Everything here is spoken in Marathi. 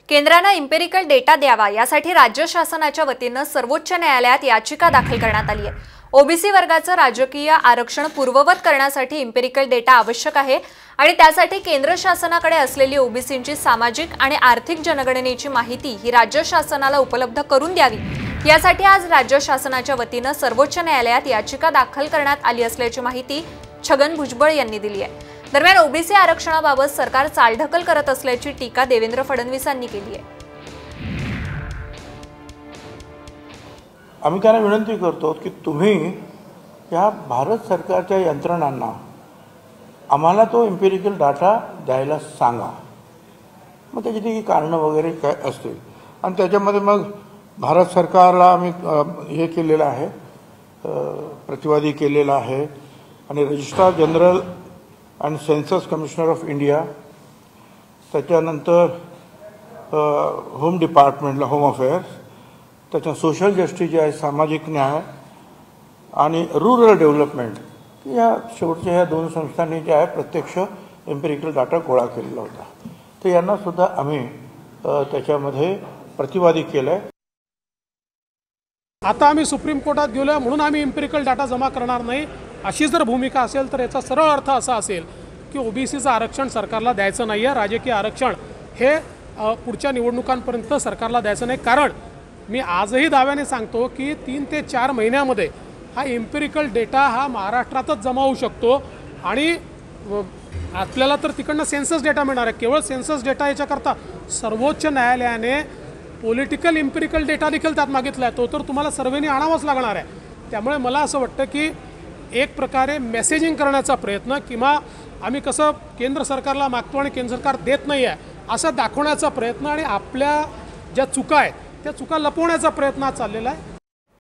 केंद्राने इम्पेरिकल डेटा द्यावा यासाठी राज्य शासनाच्या वतीने सर्वोच्च न्यायालयात याचिका दाखल करण्यात आली आहे। ओबीसी वर्गाचं राजकीय आरक्षण पूर्ववत करण्यासाठी इम्पेरिकल डेटा आवश्यक आहे आणि त्यासाठी केंद्र शासनाकडे असलेली ओबीसींची सामाजिक आणि आर्थिक जनगणनेची माहिती ही राज्य शासनाला उपलब्ध करून द्यावी यासाठी आज राज्य शासनाच्या वतीने सर्वोच्च न्यायालयात याचिका दाखल करण्यात आली असल्याची माहिती छगन भुजबळ यांनी दिली आहे। दरम्यान ओबीसी आरक्षणाबाबत सरकार चालढकल करत असल्याची टीका देवेंद्र फडणवीसांनी केली आहे। आम्ही त्यांना विनंती करतो की तुम्ही या भारत सरकारच्या यंत्रणांना आम्हाला तो इम्पेरिकल डाटा द्यायला सांगा। मग त्याची ती कारणं वगैरे काय असतील आणि त्याच्यामध्ये मग भारत सरकारला आम्ही हे केलेलं आहे, प्रतिवादी केलेला आहे आणि रजिस्ट्रार जनरल आणि सेन्सस कमिशनर ऑफ इंडिया, त्याच्यानंतर होम डिपार्टमेंटला होम अफेअर्स, त्याच्या सोशल जस्टिस जे आहे सामाजिक न्याय आणि रूरल डेव्हलपमेंट या शेवटच्या ह्या दोन संस्थांनी जे आहे प्रत्यक्ष एम्पिरिकल डाटा गोळा केलेला होता। तर यांना सुद्धा आम्ही त्याच्यामध्ये प्रतिवादी केलं आहे। आता आम्ही सुप्रीम कोर्टात गेलोय म्हणून आम्ही एम्पिरिकल डाटा जमा करणार नाही अशी जर भूमिका असेल तर याचा सरळ अर्थ असा असेल की ओबीसीचं आरक्षण सरकारला द्यायचं नाही आहे, राजकीय आरक्षण हे पुढच्या निवडणुकांपर्यंत सरकारला द्यायचं नाही। कारण मी आजही दाव्याने सांगतो की 3 ते 4 महिन्यामध्ये हा एम्पिरिकल डेटा हा महाराष्ट्रातच जमा होऊ शकतो आणि आपल्याला तर तिकडनं सेन्सस डेटा मिळणार आहे। केवळ सेन्सस डेटा याच्याकरता सर्वोच्च न्यायालयाने पॉलिटिकल एम्पिरिकल डेटा देखील त्यात मागितला आहे, तो तर तुम्हाला सर्वेनी आणावाच लागणार आहे। त्यामुळे मला असं वाटतं की एक प्रकारे मेसेजिंग करण्याचा प्रयत्न किंवा आम्ही कसं केंद्र सरकारला मागतो आणि केंद्र सरकार देत नाही आहे असं दाखवण्याचा प्रयत्न आणि आपल्या ज्या चुका आहेत त्या चुका लपवण्याचा प्रयत्न चाललेला आहे।